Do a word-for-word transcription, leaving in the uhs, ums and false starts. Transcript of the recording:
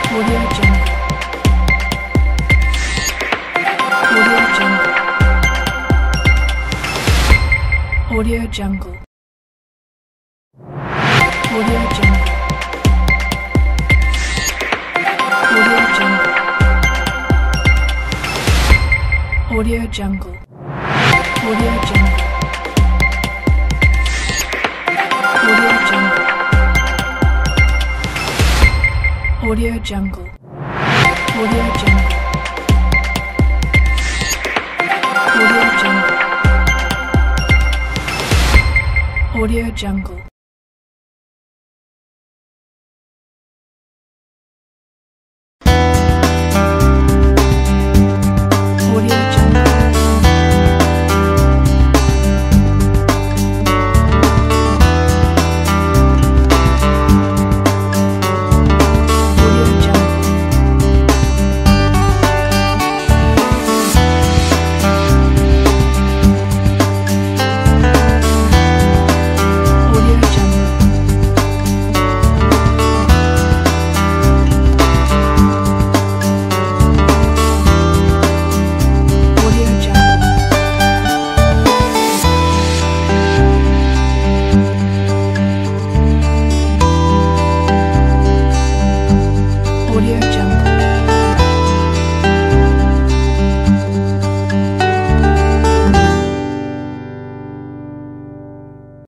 Audio Jungle. Audio Jungle. Audio Jungle. Audio Jungle. Audio Jungle. Audio Jungle. Audio Jungle. Audio Jungle. Audio Jungle. Audio Jungle. Audio Jungle. Audio Jungle.